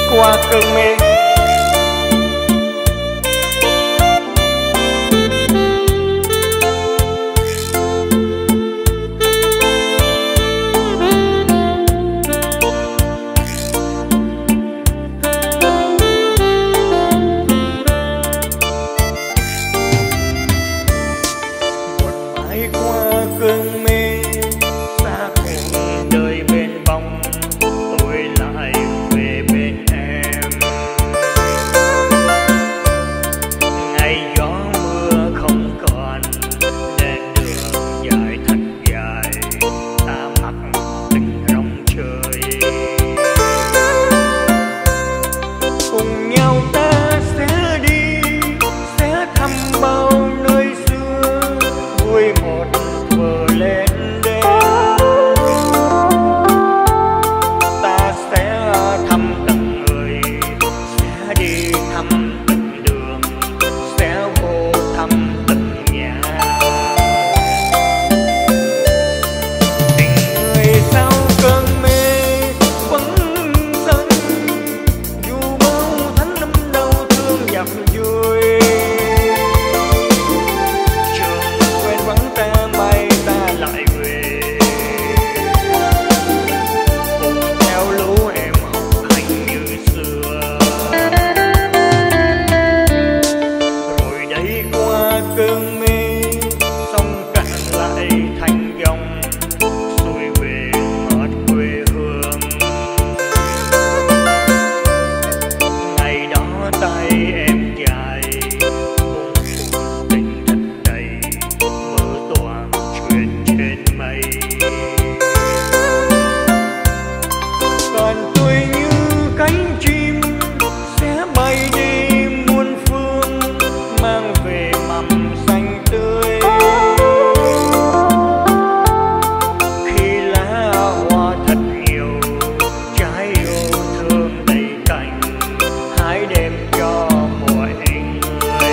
qua cơn mê. Cơn mê xa cùng đời bên bóng, tôi lại về bên em. Ngày gió mưa không còn nên đường dài thật dài, ta mặc tình rong chơi. Cùng nhau ta sẽ đi, sẽ thăm bao nơi xưa, vui một vừa lên đêm. Ta sẽ thăm từng người, sẽ đi thăm từng đường, sẽ vô thăm từng nhà. Tình người sau cơn mê vẫn dâng, dù bao tháng năm đau thương dập vui. Trường quên vắng ta bay ta lại về, cùng theo lũ em học hành như xưa. Rồi đây qua cơn mê, sông cạn lại thành dòng, xuôi về ngọt quê hương. Ngày đó tay em dài, buông cuộc tình thật đầy, mơ toàn chuyện trên mây. Còn tôi như cánh chim sẽ bay đi muôn phương, mang về mầm xanh tươi. Khi lá hoa thật nhiều, trái yêu thương đầy cành, hãy đem cho mọi người.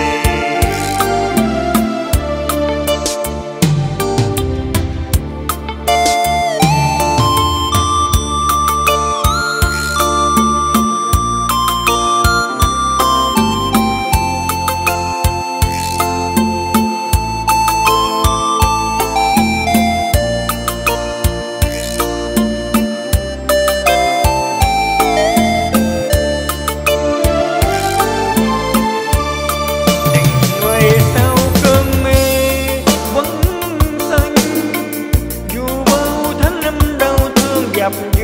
Tình người sau cơn mê vẫn xanh, dù bao tháng năm đau thương dập